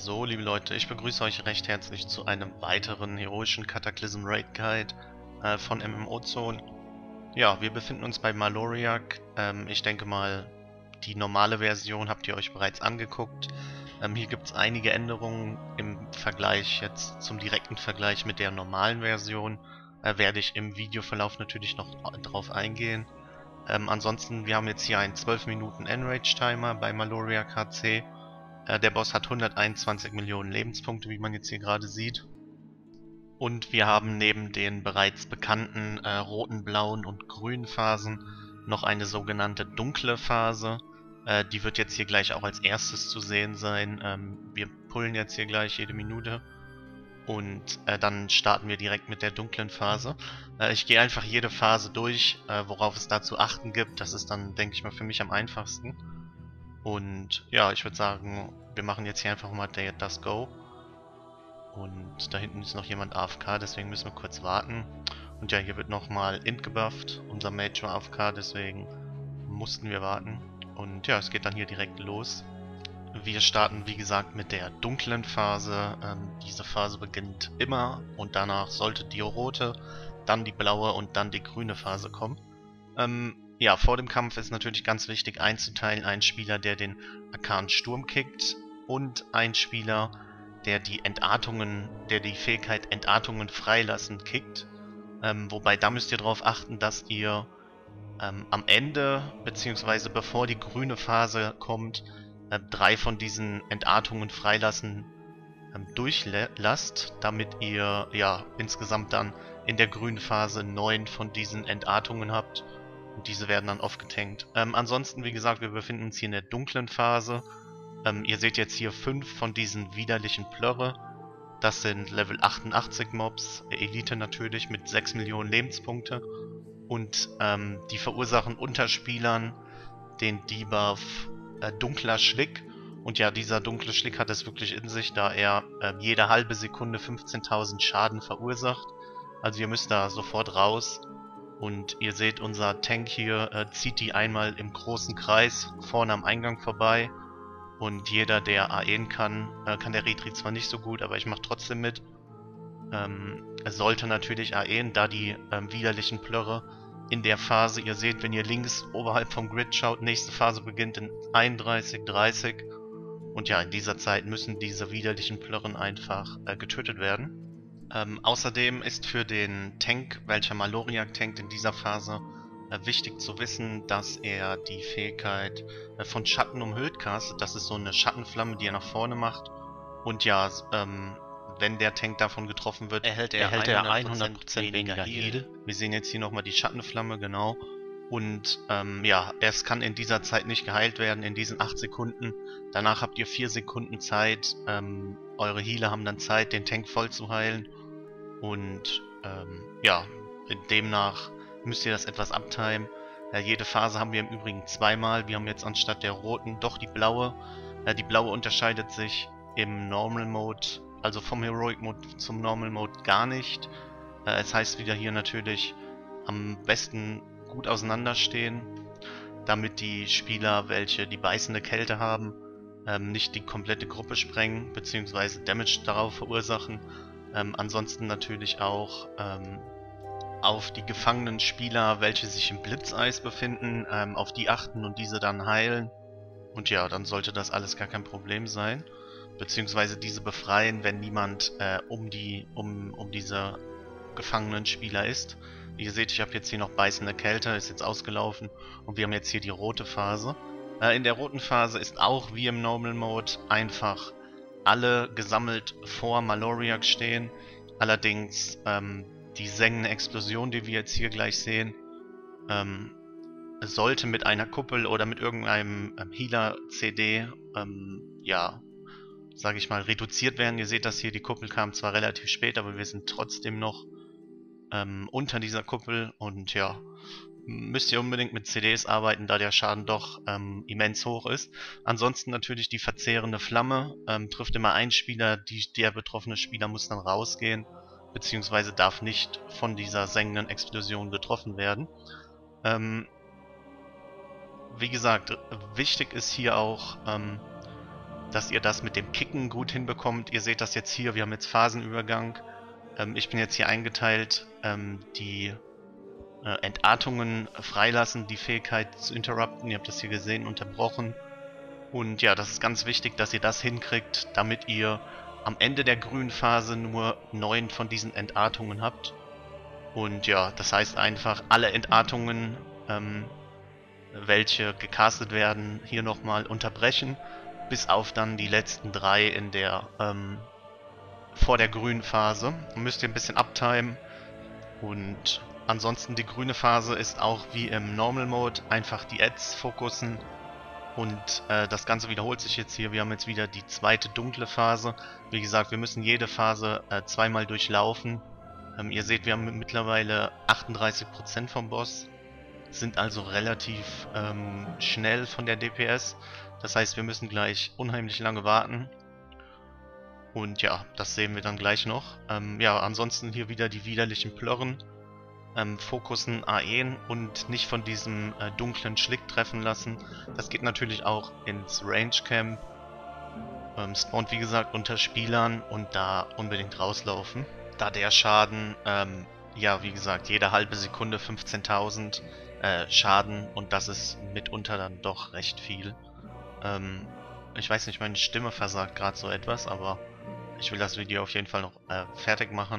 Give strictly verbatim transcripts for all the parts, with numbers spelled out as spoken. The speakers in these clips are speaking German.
So, liebe Leute, ich begrüße euch recht herzlich zu einem weiteren heroischen Cataclysm Raid Guide äh, von M M O Zone. Ja, wir befinden uns bei Maloriak. Ähm, ich denke mal, die normale Version habt ihr euch bereits angeguckt. Ähm, hier gibt es einige Änderungen im Vergleich jetzt zum direkten Vergleich mit der normalen Version. Äh, werde ich im Videoverlauf natürlich noch drauf eingehen. Ähm, ansonsten, wir haben jetzt hier einen zwölf Minuten Enrage Timer bei Maloriak H C. Der Boss hat hunderteinundzwanzig Millionen Lebenspunkte, wie man jetzt hier gerade sieht. Und wir haben neben den bereits bekannten äh, roten, blauen und grünen Phasen noch eine sogenannte dunkle Phase. Äh, die wird jetzt hier gleich auch als erstes zu sehen sein. Ähm, wir pullen jetzt hier gleich jede Minute. Und äh, dann starten wir direkt mit der dunklen Phase. Äh, ich gehe einfach jede Phase durch, äh, worauf es da zu achten gibt. Das ist dann, denke ich mal, für mich am einfachsten. Und ja, ich würde sagen, wir machen jetzt hier einfach mal der das Go. Und da hinten ist noch jemand A F K, deswegen müssen wir kurz warten. Und ja, hier wird nochmal Int gebufft, unser Major A F K, deswegen mussten wir warten. Und ja, es geht dann hier direkt los. Wir starten, wie gesagt, mit der dunklen Phase. Ähm, diese Phase beginnt immer und danach sollte die rote, dann die blaue und dann die grüne Phase kommen. Ähm, Ja, vor dem Kampf ist natürlich ganz wichtig einzuteilen, einen Spieler, der den Arkanen Sturm kickt und ein Spieler, der die Entartungen, der die Fähigkeit Entartungen freilassen kickt. Ähm, wobei da müsst ihr darauf achten, dass ihr ähm, am Ende, beziehungsweise bevor die grüne Phase kommt, äh, drei von diesen Entartungen freilassen ähm, durchlasst, damit ihr ja insgesamt dann in der grünen Phase neun von diesen Entartungen habt. Und diese werden dann aufgetankt. Ähm, ansonsten, wie gesagt, wir befinden uns hier in der dunklen Phase. Ähm, ihr seht jetzt hier fünf von diesen widerlichen Plörre. Das sind Level achtundachtzig Mobs, Elite natürlich, mit sechs Millionen Lebenspunkte. Und ähm, die verursachen unter Spielern den Debuff äh, Dunkler Schlick. Und ja, dieser dunkle Schlick hat es wirklich in sich, da er äh, jede halbe Sekunde fünfzehntausend Schaden verursacht. Also ihr müsst da sofort raus. Und ihr seht, unser Tank hier äh, zieht die einmal im großen Kreis vorne am Eingang vorbei. Und jeder, der A E'n kann, äh, kann der Retri zwar nicht so gut, aber ich mache trotzdem mit. Ähm, es sollte natürlich A E'n, da die ähm, widerlichen Plörre in der Phase, ihr seht, wenn ihr links oberhalb vom Grid schaut, nächste Phase beginnt in einunddreißig, dreißig. Und ja, in dieser Zeit müssen diese widerlichen Plörren einfach äh, getötet werden. Ähm, außerdem ist für den Tank, welcher Maloriak tankt in dieser Phase, äh, wichtig zu wissen, dass er die Fähigkeit äh, von Schatten umhüllt castet. Das ist so eine Schattenflamme, die er nach vorne macht. Und ja, ähm, wenn der Tank davon getroffen wird, erhält er erhält er hundert Prozent weniger weniger Heal. Heal. Wir sehen jetzt hier nochmal die Schattenflamme, genau. Und ähm, ja, es kann in dieser Zeit nicht geheilt werden, in diesen acht Sekunden. Danach habt ihr vier Sekunden Zeit. Ähm, eure Healer haben dann Zeit, den Tank voll zu heilen. Und ähm, ja, demnach müsst ihr das etwas abtimen. Äh, jede Phase haben wir im Übrigen zweimal. Wir haben jetzt anstatt der roten doch die blaue. Äh, die blaue unterscheidet sich im Normal Mode, also vom Heroic Mode zum Normal Mode gar nicht. Äh, es heißt wieder hier natürlich am besten gut auseinanderstehen, damit die Spieler, welche die beißende Kälte haben, ähm, nicht die komplette Gruppe sprengen bzw. Damage darauf verursachen. Ähm, ansonsten natürlich auch ähm, auf die gefangenen Spieler, welche sich im Blitzeis befinden, ähm, auf die achten und diese dann heilen. Und ja, dann sollte das alles gar kein Problem sein. Beziehungsweise diese befreien, wenn niemand äh, um, die, um, um diese gefangenen Spieler ist. Wie ihr seht, ich habe jetzt hier noch beißende Kälte, ist jetzt ausgelaufen. Und wir haben jetzt hier die rote Phase. Äh, in der roten Phase ist auch wie im Normal Mode einfach alle gesammelt vor Maloriak stehen. Allerdings ähm, die sengende Explosion, die wir jetzt hier gleich sehen, ähm, sollte mit einer Kuppel oder mit irgendeinem ähm, Healer-C D, ähm, ja, sage ich mal, reduziert werden. Ihr seht das hier, die Kuppel kam zwar relativ spät, aber wir sind trotzdem noch ähm, unter dieser Kuppel und ja, müsst ihr unbedingt mit C Ds arbeiten, da der Schaden doch ähm, immens hoch ist. Ansonsten natürlich die verzehrende Flamme, ähm, trifft immer einen Spieler, die, der betroffene Spieler muss dann rausgehen, beziehungsweise darf nicht von dieser sengenden Explosion getroffen werden. Ähm, wie gesagt, wichtig ist hier auch, ähm, dass ihr das mit dem Kicken gut hinbekommt. Ihr seht das jetzt hier, wir haben jetzt Phasenübergang. Ähm, ich bin jetzt hier eingeteilt, ähm, die äh, Entartungen freilassen, die Fähigkeit zu interrupten. Ihr habt das hier gesehen, unterbrochen. Und ja, das ist ganz wichtig, dass ihr das hinkriegt, damit ihr am Ende der grünen Phase nur neun von diesen Entartungen habt. Und ja, das heißt einfach, alle Entartungen, ähm, welche gecastet werden, hier nochmal unterbrechen, bis auf dann die letzten drei in der, ähm, vor der grünen Phase. Müsst ihr ein bisschen uptimen. Und ansonsten die grüne Phase ist auch wie im Normal Mode, einfach die Ads fokussen. Und äh, das Ganze wiederholt sich jetzt hier. Wir haben jetzt wieder die zweite dunkle Phase. Wie gesagt, wir müssen jede Phase äh, zweimal durchlaufen. Ähm, ihr seht, wir haben mittlerweile achtunddreißig Prozent vom Boss. Sind also relativ ähm, schnell von der D P S. Das heißt, wir müssen gleich unheimlich lange warten. Und ja, das sehen wir dann gleich noch. Ähm, ja, ansonsten hier wieder die widerlichen Plörren. Ähm, fokussen A E und nicht von diesem äh, dunklen Schlick treffen lassen. Das geht natürlich auch ins Range Camp. Ähm, spawnt wie gesagt unter Spielern und da unbedingt rauslaufen. Da der Schaden, ähm, ja wie gesagt, jede halbe Sekunde fünfzehntausend äh, Schaden und das ist mitunter dann doch recht viel. Ähm, ich weiß nicht, meine Stimme versagt gerade so etwas, aber ich will das Video auf jeden Fall noch äh, fertig machen.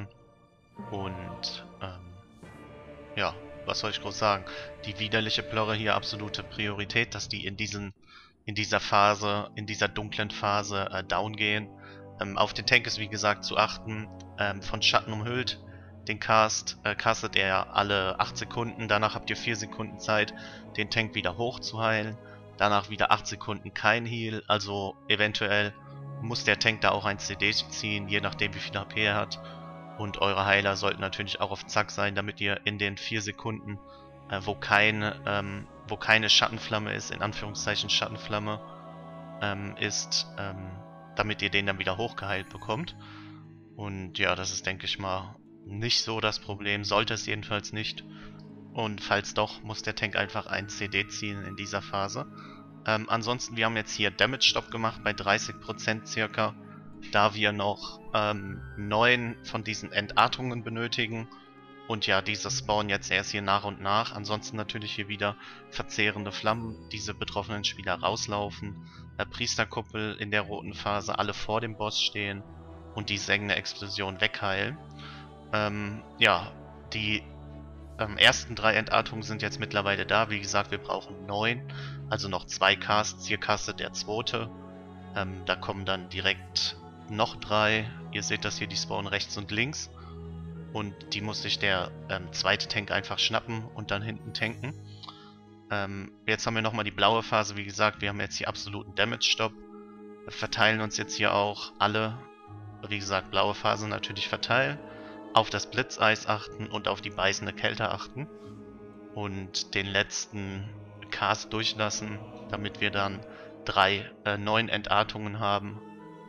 Und ähm, ja, was soll ich groß sagen? Die widerliche Plörre hier absolute Priorität, dass die in diesen, in dieser Phase, in dieser dunklen Phase äh, down gehen. Ähm, auf den Tank ist wie gesagt zu achten, ähm, von Schatten umhüllt. Den Cast äh, castet er alle acht Sekunden, danach habt ihr vier Sekunden Zeit, den Tank wieder hoch zu heilen. Danach wieder acht Sekunden kein Heal, also eventuell muss der Tank da auch ein C D ziehen, je nachdem wie viel H P er hat. Und eure Heiler sollten natürlich auch auf Zack sein, damit ihr in den vier Sekunden, äh, wo, keine, ähm, wo keine Schattenflamme ist, in Anführungszeichen Schattenflamme ähm, ist, ähm, damit ihr den dann wieder hochgeheilt bekommt. Und ja, das ist, denke ich mal, nicht so das Problem, sollte es jedenfalls nicht. Und falls doch, muss der Tank einfach ein C D ziehen in dieser Phase. Ähm, ansonsten, wir haben jetzt hier Damage Stop gemacht bei dreißig Prozent circa, da wir noch ähm, neun von diesen Entartungen benötigen. Und ja, diese spawnen jetzt erst hier nach und nach. Ansonsten natürlich hier wieder verzehrende Flammen, diese betroffenen Spieler rauslaufen. Äh, Priesterkuppel in der roten Phase, alle vor dem Boss stehen und die sengende Explosion wegheilen. Ähm, ja, die ähm, ersten drei Entartungen sind jetzt mittlerweile da. Wie gesagt, wir brauchen neun, also noch zwei Casts. Hier castet der zweite. Ähm, da kommen dann direkt noch drei. Ihr seht das hier, die spawnen rechts und links. Und die muss sich der ähm, zweite Tank einfach schnappen und dann hinten tanken. Ähm, jetzt haben wir nochmal die blaue Phase. Wie gesagt, wir haben jetzt hier absoluten Damage-Stop. Wir verteilen uns jetzt hier auch alle, wie gesagt, blaue Phase natürlich verteilen. Auf das Blitzeis achten und auf die beißende Kälte achten. Und den letzten Cast durchlassen, damit wir dann drei äh, neuen Entartungen haben.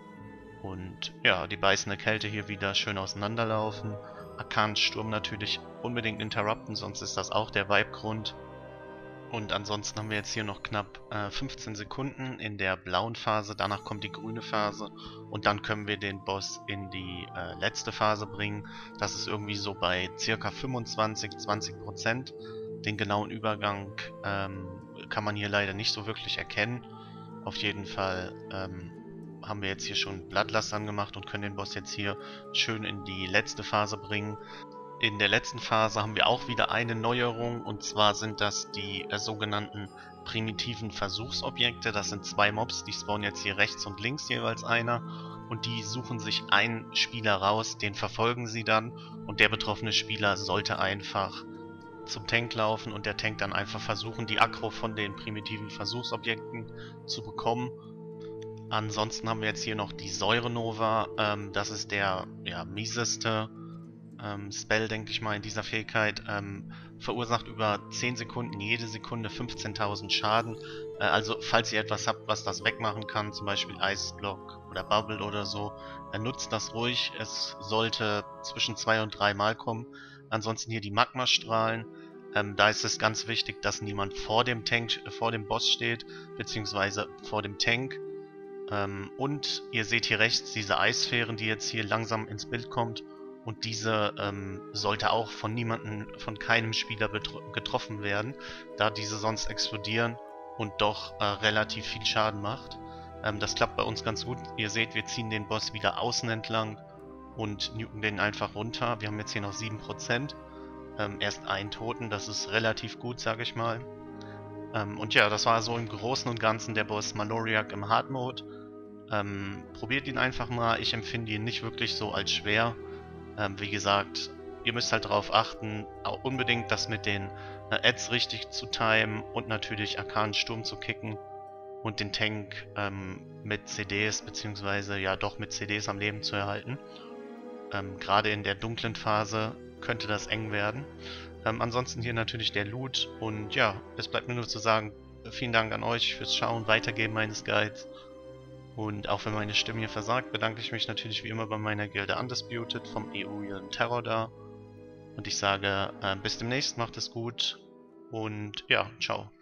Und ja, die beißende Kälte hier wieder schön auseinanderlaufen. Arkansturm natürlich unbedingt interrupten, sonst ist das auch der Vibe-Grund. Und ansonsten haben wir jetzt hier noch knapp äh, fünfzehn Sekunden in der blauen Phase, danach kommt die grüne Phase und dann können wir den Boss in die äh, letzte Phase bringen. Das ist irgendwie so bei circa fünfundzwanzig, zwanzig Prozent. Den genauen Übergang ähm, kann man hier leider nicht so wirklich erkennen. Auf jeden Fall ähm, haben wir jetzt hier schon Bloodlust angemacht und können den Boss jetzt hier schön in die letzte Phase bringen. In der letzten Phase haben wir auch wieder eine Neuerung, und zwar sind das die äh, sogenannten primitiven Versuchsobjekte. Das sind zwei Mobs, die spawnen jetzt hier rechts und links jeweils einer und die suchen sich einen Spieler raus, den verfolgen sie dann und der betroffene Spieler sollte einfach zum Tank laufen und der Tank dann einfach versuchen, die Aggro von den primitiven Versuchsobjekten zu bekommen. Ansonsten haben wir jetzt hier noch die Säurenova, ähm, das ist der ja, mieseste ähm, Spell, denke ich mal, in dieser Fähigkeit. Ähm, verursacht über zehn Sekunden, jede Sekunde fünfzehntausend Schaden. Äh, also falls ihr etwas habt, was das wegmachen kann, zum Beispiel Ice Block oder Bubble oder so, äh, nutzt das ruhig. Es sollte zwischen zwei und drei Mal kommen. Ansonsten hier die Magmastrahlen. Ähm, da ist es ganz wichtig, dass niemand vor dem Tank, äh, vor dem Boss steht, beziehungsweise vor dem Tank. Ähm, und ihr seht hier rechts diese Eissphären, die jetzt hier langsam ins Bild kommt. Und diese ähm, sollte auch von niemandem, von keinem Spieler getroffen werden, da diese sonst explodieren und doch äh, relativ viel Schaden macht. Ähm, das klappt bei uns ganz gut. Ihr seht, wir ziehen den Boss wieder außen entlang und nuken den einfach runter. Wir haben jetzt hier noch sieben Prozent. Ähm, erst einen Toten, das ist relativ gut, sage ich mal. Ähm, und ja, das war so im Großen und Ganzen der Boss Maloriak im Hard Mode. Ähm, probiert ihn einfach mal. Ich empfinde ihn nicht wirklich so als schwer. Ähm, wie gesagt, ihr müsst halt darauf achten, auch unbedingt das mit den äh, Ads richtig zu timen und natürlich Arkanen Sturm zu kicken und den Tank ähm, mit C Ds, beziehungsweise ja doch mit C Ds am Leben zu erhalten. Ähm, Gerade in der dunklen Phase könnte das eng werden. Ähm, ansonsten hier natürlich der Loot und ja, es bleibt mir nur zu sagen, vielen Dank an euch fürs Schauen, Weitergeben meines Guides. Und auch wenn meine Stimme hier versagt, bedanke ich mich natürlich wie immer bei meiner Gilde Undisputed vom E U Terror da. Und ich sage, äh, bis demnächst, macht es gut und ja, ciao.